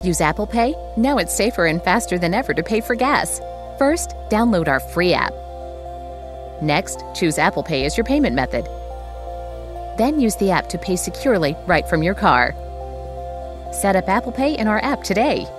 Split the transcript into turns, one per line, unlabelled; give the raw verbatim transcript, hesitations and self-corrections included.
Use Apple Pay? Now it's safer and faster than ever to pay for gas. First, download our free app. Next, choose Apple Pay as your payment method. Then use the app to pay securely right from your car. Set up Apple Pay in our app today.